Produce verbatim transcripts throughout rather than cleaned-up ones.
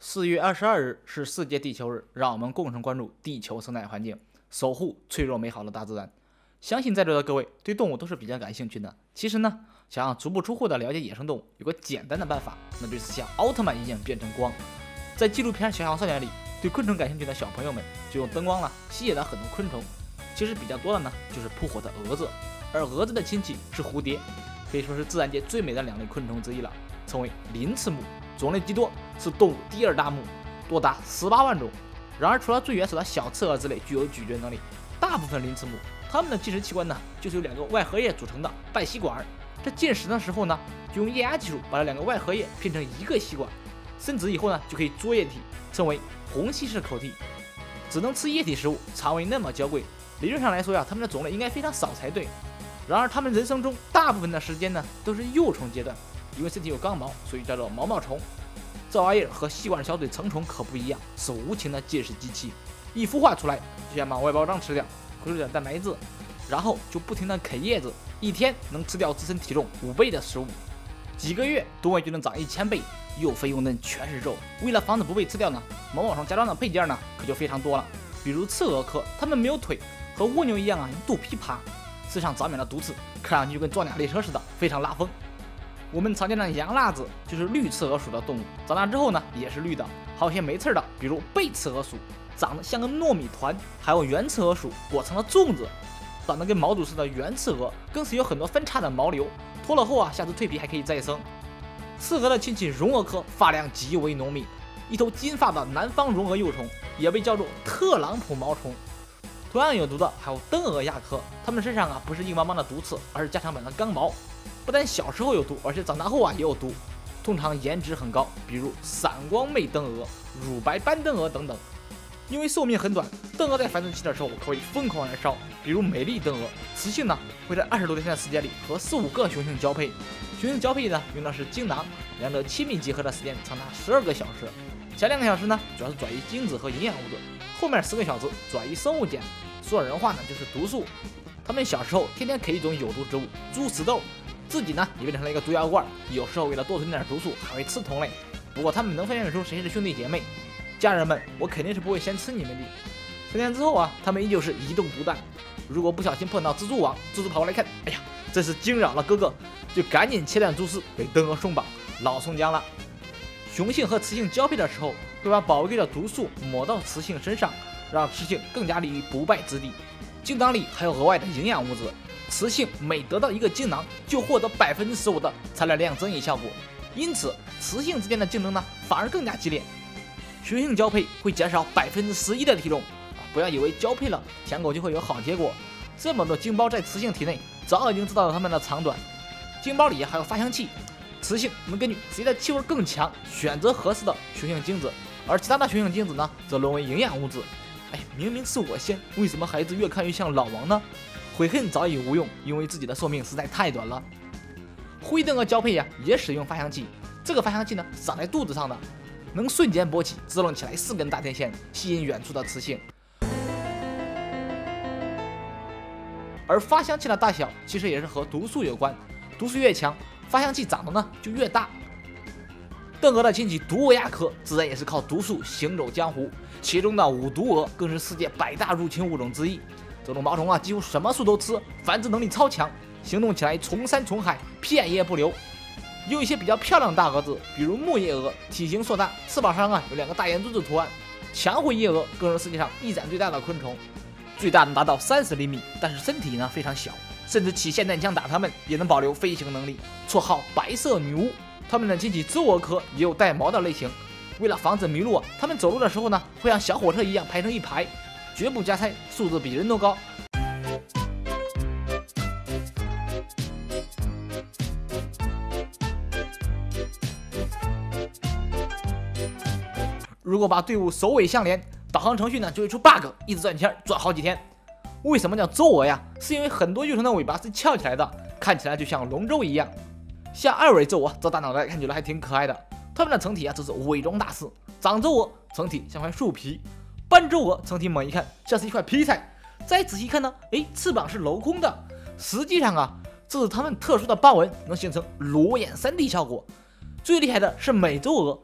四月二十二日是世界地球日，让我们共同关注地球生态环境，守护脆弱美好的大自然。相信在座的各位对动物都是比较感兴趣的。其实呢，想要足不出户的了解野生动物，有个简单的办法，那就是像奥特曼一样变成光。在纪录片《小小少年》里，对昆虫感兴趣的小朋友们就用灯光了吸引了很多昆虫。其实比较多的呢，就是扑火的蛾子，而蛾子的亲戚是蝴蝶，可以说是自然界最美的两类昆虫之一了，称为鳞翅目。种类极多，是动物第二大目，多达十八万种。然而，除了最原始的小刺蛾之类具有咀嚼能力，大部分鳞翅目它们的进食器官呢，就是由两个外荷叶组成的半吸管。在进食的时候呢，就用液压技术把这两个外荷叶拼成一个吸管，伸直以后呢，就可以嘬液体，称为虹吸式口蹄。只能吃液体食物，肠胃那么娇贵，理论上来说呀，它们的种类应该非常少才对。然而，它们人生中大部分的时间呢，都是幼虫阶段。因为身体有刚毛，所以叫做毛毛虫。这玩意儿和吸管小嘴成虫可不一样，是无情的进食机器，一孵化出来就想把外包装吃掉，回收点蛋白质，然后就不停的啃叶子，一天能吃掉自身体重五倍的食物，几个月吨位就能长一千倍，又肥又嫩，全是肉。为了防止不被吃掉呢，毛毛虫加装的配件呢可就非常多了，比如刺蛾科，它们没有腿，和蜗牛一样啊，一肚皮爬，身上长满了毒刺，看上去就跟装甲列车似的，非常拉风。我们常见的洋辣子就是绿刺蛾属的动物，长大之后呢也是绿的。还有些没刺的，比如背刺蛾属，长得像个糯米团；还有圆刺蛾属，裹成了粽子，长得跟毛肚似的圆刺蛾，更是有很多分叉的毛瘤，脱了后啊，下次蜕皮还可以再生。刺蛾的亲戚绒蛾科发量极为浓密，一头金发的南方绒蛾幼虫也被叫做特朗普毛虫。同样有毒的还有灯蛾亚科，它们身上啊不是硬邦邦的毒刺，而是加强版的刚毛。不但小时候有毒，而且长大后啊也有毒，通常颜值很高，比如闪光媚灯蛾、乳白斑灯蛾等等。因为寿命很短，灯蛾在繁殖期的时候可以疯狂燃烧，比如美丽灯蛾，雌性呢会在二十多天的时间里和四五个雄性交配，雄性交配呢用的是精囊，两者亲密结合的时间长达十二个小时。前两个小时呢主要是转移精子和营养物质，后面十个小时转移生物碱，说人话呢就是毒素。它们小时候天天啃一种有毒植物猪屎豆，自己呢也变成了一个毒药罐，有时候为了多存点毒素还会吃同类。不过他们能分辨出谁是兄弟姐妹。家人们，我肯定是不会先吃你们的。三天之后啊，他们依旧是移动毒弹。如果不小心碰到蜘蛛网，蜘蛛跑过来看，哎呀，真是惊扰了哥哥，就赶紧切断蛛丝，给灯蛾松绑，老宋江了。雄性和雌性交配的时候，会把宝贵的毒素抹到雌性身上，让雌性更加立于不败之地。精囊里还有额外的营养物质。雌性每得到一个精囊，就获得百分之十五的产卵量增益效果，因此雌性之间的竞争呢，反而更加激烈。雄性交配会减少百分之十一的体重，不要以为交配了舔狗就会有好结果。这么多精胞在雌性体内，早已经知道了它们的长短。精胞里还有发香器，雌性能根据谁的气味更强，选择合适的雄性精子，而其他的雄性精子呢，则沦为营养物质。哎，明明是我先，为什么孩子越看越像老王呢？悔恨早已无用，因为自己的寿命实在太短了。灰灯蛾交配呀，也使用发香器。这个发香器呢，长在肚子上的，能瞬间勃起，支棱起来四根大天线，吸引远处的雌性。而发香器的大小其实也是和毒素有关，毒素越强，发香器长得呢就越大。灯蛾的亲戚毒蛾亚科，自然也是靠毒素行走江湖，其中的五毒蛾更是世界百大入侵物种之一。这种毛虫啊，几乎什么树都吃，繁殖能力超强，行动起来从山从海，片叶不留。有一些比较漂亮的大蛾子，比如木叶蛾，体型硕大，翅膀上啊有两个大圆珠子图案。墙灰叶蛾更是世界上翼展最大的昆虫，最大能达到三十厘米，但是身体呢非常小，甚至起霰弹枪打它们也能保留飞行能力。绰号白色女巫。它们的亲戚周蛾科也有带毛的类型，为了防止迷路，它们走路的时候呢会像小火车一样排成一排。绝不加猜，素质比人都高。如果把队伍首尾相连，导航程序呢就会出 bug， 一直转圈转好几天。为什么叫周蛾呀？是因为很多幼虫的尾巴是翘起来的，看起来就像龙舟一样。像二尾周蛾，这大脑袋看起来还挺可爱的。它们的成体啊，这是伪装大师。长周蛾成体像块树皮。斑周蛾成体猛一看像是一块皮菜，再仔细看呢，哎，翅膀是镂空的。实际上啊，这是它们特殊的斑纹能形成裸眼 三 D 效果。最厉害的是美洲蛾，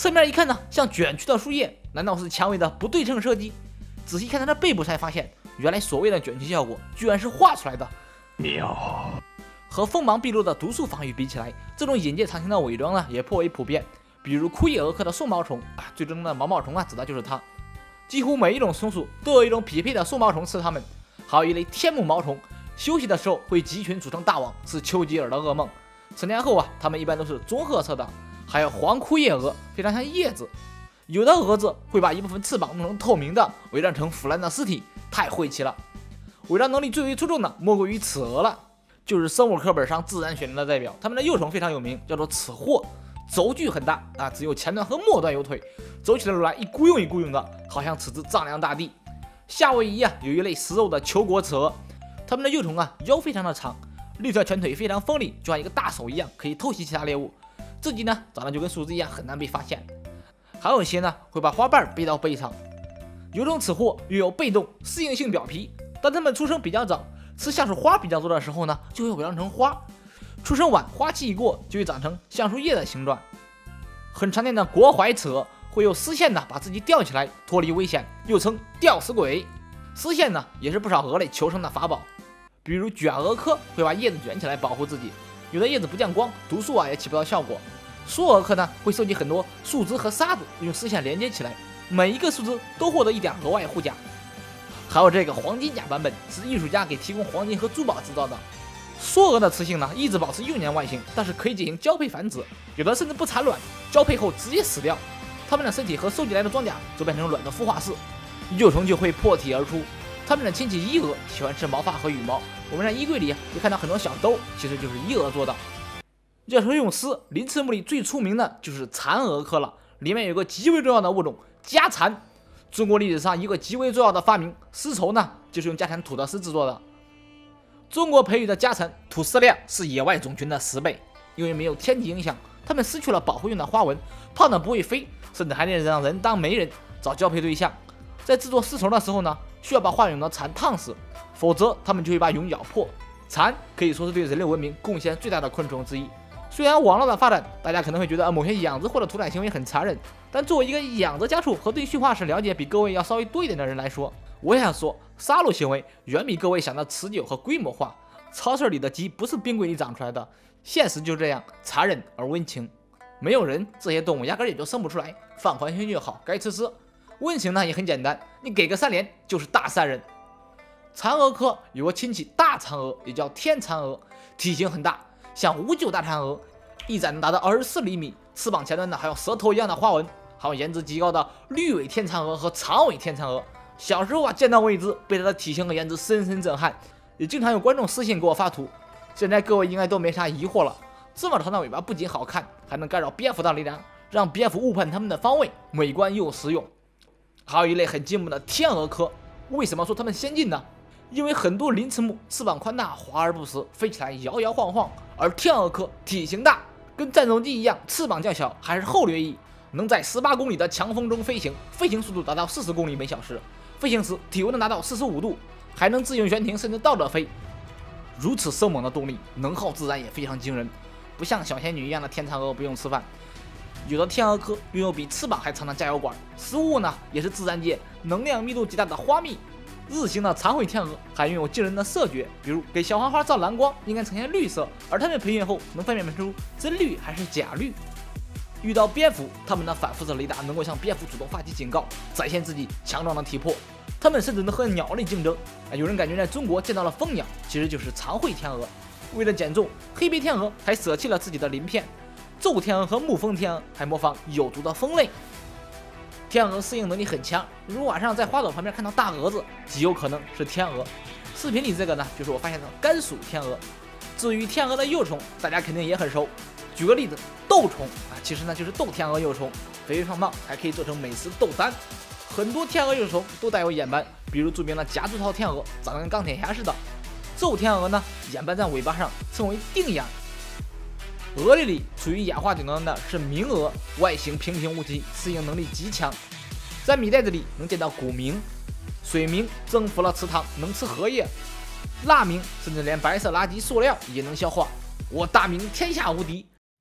侧面一看呢，像卷曲的树叶，难道是蔷薇的不对称设计？仔细看它的背部才发现，原来所谓的卷曲效果居然是画出来的。 妙。 和锋芒毕露的毒素防御比起来，这种隐介藏形的伪装呢也颇为普遍。比如枯叶蛾科的宋毛虫啊，最终的毛毛虫啊，指的就是它。几乎每一种松鼠都有一种匹配的宋毛虫吃它们。还有一类天目毛虫，休息的时候会集群组成大网，是丘吉尔的噩梦。成年后啊，它们一般都是棕褐色的。还有黄枯叶蛾，非常像叶子。有的蛾子会把一部分翅膀弄成透明的，伪装成腐烂的尸体，太晦气了。伪装能力最为出众的莫过于此蛾了，就是生物课本上自然选择的代表。它们的幼虫非常有名，叫做齿货，轴距很大啊，只有前端和末端有腿，走起路来一咕用一咕用的，好像此之丈量大地。夏威夷啊，有一类食肉的球果齿蛾，它们的幼虫啊腰非常的长，六条前腿非常锋利，就像一个大手一样，可以偷袭其他猎物。自己呢长得就跟树枝一样，很难被发现。还有一些呢会把花瓣背到背上。有种齿货拥有被动适应性表皮，当它们出生比较早，吃橡树花比较多的时候呢，就会伪装成花；出生晚，花期一过，就会长成橡树叶的形状。很常见的国槐齿蛾会用丝线呢把自己吊起来，脱离危险，又称吊死鬼。丝线呢也是不少蛾类求生的法宝，比如卷蛾科会把叶子卷起来保护自己。有的叶子不见光，毒素啊也起不到效果。梭蛾科呢会收集很多树枝和沙子，用丝线连接起来，每一个树枝都获得一点额外护甲。还有这个黄金甲版本是艺术家给提供黄金和珠宝制造的。梭蛾的雌性呢一直保持幼年外形，但是可以进行交配繁殖，有的甚至不产卵，交配后直接死掉。它们的身体和收集来的装甲就变成卵的孵化室，幼虫就会破体而出。它们的亲戚伊蛾喜欢吃毛发和羽毛，我们在衣柜里会看到很多小兜，其实就是伊蛾做的。要说用丝，鳞翅目里最出名的就是蚕蛾科了，里面有个极为重要的物种家蚕。中国历史上一个极为重要的发明，丝绸呢，就是用家蚕吐的丝制作的。中国培育的家蚕吐丝量是野外种群的十倍，因为没有天敌影响，它们失去了保护用的花纹，胖的不会飞，甚至还能让人当媒人找交配对象。在制作丝绸的时候呢，需要把化蛹的蚕烫死，否则它们就会把蛹咬破。蚕可以说是对人类文明贡献最大的昆虫之一。虽然网络的发展，大家可能会觉得某些养殖或者屠宰行为很残忍，但作为一个养殖家畜和对驯化史了解比各位要稍微多一点的人来说，我想说，杀戮行为远比各位想的持久和规模化。超市里的鸡不是冰柜里长出来的，现实就这样残忍而温情。没有人，这些动物压根也就生不出来，放宽心就好，该吃吃。温情呢也很简单，你给个三连就是大善人。蚕蛾科有个亲戚大蚕蛾，也叫天蚕蛾，体型很大，像五九大蚕蛾，翼展能达到二十四厘米，翅膀前端呢还有舌头一样的花纹。还有颜值极高的绿尾天蚕蛾和长尾天蚕蛾。小时候啊见到过一只，被它的体型和颜值深深震撼，也经常有观众私信给我发图。现在各位应该都没啥疑惑了，这么长的尾巴不仅好看，还能干扰蝙蝠的力量，让蝙蝠误判它们的方位，美观又实用。还有一类很进步的天蛾科，为什么说它们先进呢？因为很多鳞翅目翅膀宽大，华而不实，飞起来摇摇晃晃，而天蛾科体型大，跟战斗机一样，翅膀较小，还是后掠翼，能在十八公里的强风中飞行，飞行速度达到四十公里每小时，飞行时体温能达到四十五度，还能自由悬停，甚至倒着飞。如此生猛的动力，能耗自然也非常惊人，不像小仙女一样的天蚕蛾不用吃饭。有的天蛾科拥有比翅膀还长的加油管，食物呢也是自然界能量密度极大的花蜜。日行的长尾天蛾还拥有惊人的色觉，比如给小花花照蓝光应该呈现绿色，而它们培训后能分辨出真绿还是假绿。遇到蝙蝠，它们的反辐射雷达能够向蝙蝠主动发起警告，展现自己强壮的体魄。它们甚至能和鸟类竞争。有人感觉在中国见到了蜂鸟，其实就是长喙天鹅。为了减重，黑背天鹅还舍弃了自己的鳞片。昼天鹅和牧蜂天鹅还模仿有毒的蜂类。天鹅适应能力很强，如果晚上在花朵旁边看到大蛾子，极有可能是天鹅。视频里这个呢，就是我发现的甘薯天鹅。至于天鹅的幼虫，大家肯定也很熟。举个例子，豆虫啊，其实呢就是豆天鹅幼虫，肥肥胖胖，还可以做成美食豆丹。很多天鹅幼虫都带有眼斑，比如著名的夹竹桃天鹅，长得跟钢铁侠似的。昼天鹅呢，眼斑在尾巴上，称为定眼。鹅类里处于演化顶端的是鸣鹅，外形平平无奇，适应能力极强。在米袋子里能见到古鸣、水鸣，征服了池塘，能吃荷叶；蜡鸣甚至连白色垃圾塑料也能消化。我大明天下无敌。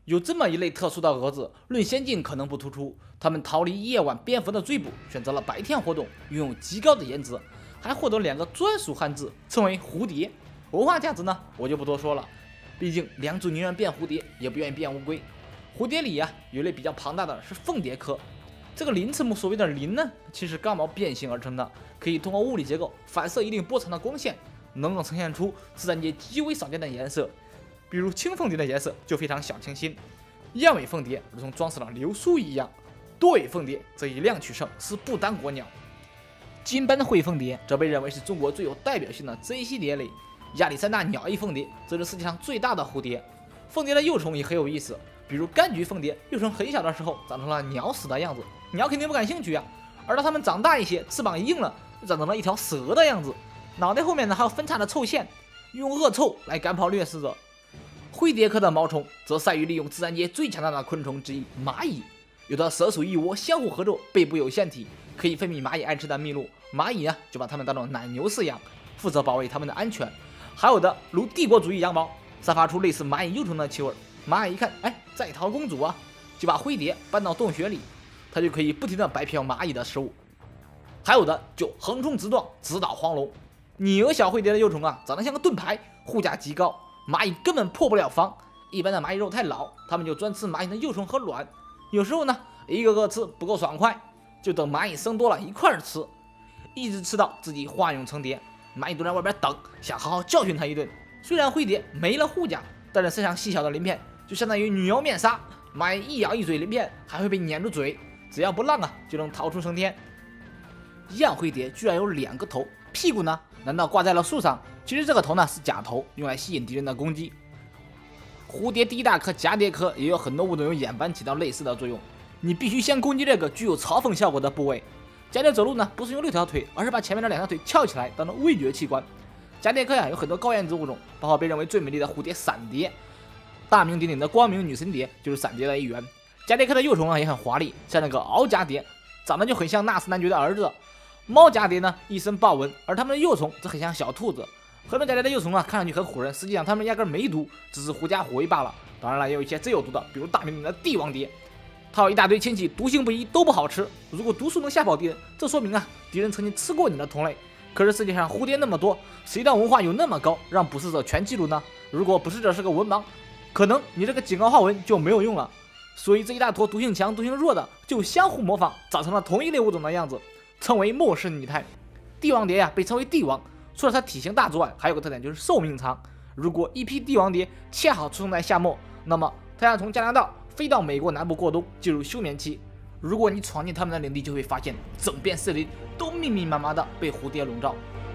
有这么一类特殊的蛾子，论先进可能不突出，它们逃离夜晚蝙蝠的追捕，选择了白天活动，拥有极高的颜值，还获得两个专属汉字，称为蝴蝶。文化价值呢，我就不多说了，毕竟良渚宁愿变蝴蝶，也不愿意变乌龟。蝴蝶里呀、啊，有一类比较庞大的是凤蝶科。这个鳞翅目所谓的鳞呢，其实刚毛变形而成的，可以通过物理结构反射一定波长的光线，能够呈现出自然界极为少见的颜色。比如青凤蝶的颜色就非常小清新，燕尾凤蝶如同装饰了流苏一样，多尾凤蝶则以量取胜，是不丹国鸟。金斑喙凤蝶则被认为是中国最有代表性的 Z 系蝶类，亚历山大鸟翼凤蝶则是世界上最大的蝴蝶。凤蝶的幼虫也很有意思，比如柑橘凤蝶幼虫很小的时候长成了鸟屎的样子，鸟肯定不感兴趣啊，而当它们长大一些，翅膀一硬了，就长成了一条蛇的样子，脑袋后面呢还有分叉的臭线，用恶臭来赶跑掠食者。灰蝶科的毛虫则善于利用自然界最强大的昆虫之一蚂蚁，有的蛇属一窝相互合作，背部有腺体，可以分泌蚂蚁爱吃的蜜露，蚂蚁啊就把它们当做奶牛饲养，负责保卫它们的安全。还有的如帝国主义羊毛，散发出类似蚂蚁幼虫的气味，蚂蚁一看，哎，在逃公主啊，就把灰蝶搬到洞穴里，它就可以不停地白嫖蚂蚁的食物。还有的就横冲直撞，直捣黄龙。拟鹅小灰蝶的幼虫啊，长得像个盾牌，护甲极高，蚂蚁根本破不了防。一般的蚂蚁肉太老，它们就专吃蚂蚁的幼虫和卵。有时候呢，一个个吃不够爽快，就等蚂蚁生多了一块儿吃，一直吃到自己化蛹成蝶。蚂蚁都在外边等，想好好教训它一顿。虽然灰蝶没了护甲，但是身上细小的鳞片就相当于女妖面纱，蚂蚁一咬一嘴鳞片还会被粘住嘴，只要不浪啊，就能逃出升天。燕灰蝶居然有两个头，屁股呢？难道挂在了树上？其实这个头呢是假头，用来吸引敌人的攻击。蝴蝶第一大科蛱蝶科也有很多物种用眼斑起到类似的作用，你必须先攻击这个具有嘲讽效果的部位。蛱蝶走路呢不是用六条腿，而是把前面的两条腿翘起来，当做味觉器官。蛱蝶科呀有很多高颜值物种，包括被认为最美丽的蝴蝶闪蝶，大名鼎鼎的光明女神蝶就是闪蝶的一员。蛱蝶科的幼虫啊也很华丽，像那个獒蛱蝶，长得就很像纳斯男爵的儿子。猫蛱蝶呢一身豹纹，而它们的幼虫则很像小兔子。很多蛱蝶的幼虫啊看上去很唬人，实际上它们压根没毒，只是狐假虎威罢了。当然了，也有一些真有毒的，比如大名鼎鼎的帝王蝶，它有一大堆亲戚，毒性不一，都不好吃。如果毒素能吓跑敌人，这说明啊敌人曾经吃过你的同类。可是世界上蝴蝶那么多，谁的文化有那么高，让捕食者全记录呢？如果捕食者是个文盲，可能你这个警告号文就没有用了。所以这一大坨毒性强、毒性弱的就相互模仿，长成了同一类物种的样子，称为末世拟态。帝王蝶呀、啊、被称为帝王，除了它体型大之外，还有个特点就是寿命长。如果一批帝王蝶恰好出生在夏末，那么它要从加拿大飞到美国南部过冬，进入休眠期。如果你闯进他们的领地，就会发现整片森林都密密麻麻的被蝴蝶笼罩。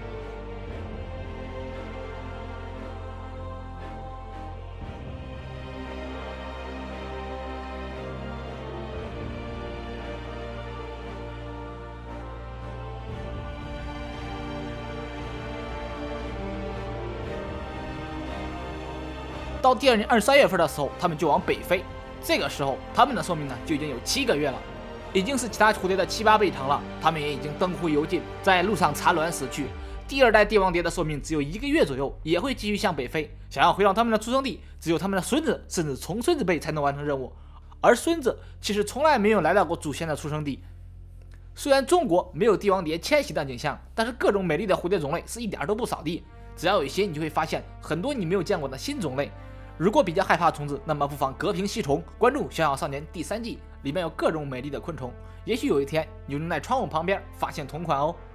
到第二年二三月份的时候，它们就往北飞。这个时候，它们的寿命呢就已经有七个月了，已经是其他蝴蝶的七八倍长了。它们也已经灯枯油尽，在路上产卵死去。第二代帝王蝶的寿命只有一个月左右，也会继续向北飞。想要回到它们的出生地，只有它们的孙子甚至重孙子辈才能完成任务。而孙子其实从来没有来到过祖先的出生地。虽然中国没有帝王蝶迁徙的景象，但是各种美丽的蝴蝶种类是一点都不少的。只要有一些，你就会发现很多你没有见过的新种类。如果比较害怕虫子，那么不妨隔屏吸虫，关注《小小少年》第三季，里面有各种美丽的昆虫。也许有一天，你就能在窗户旁边发现同款哦。